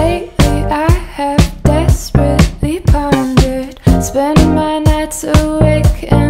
Lately I have desperately pondered, spending my nights awake and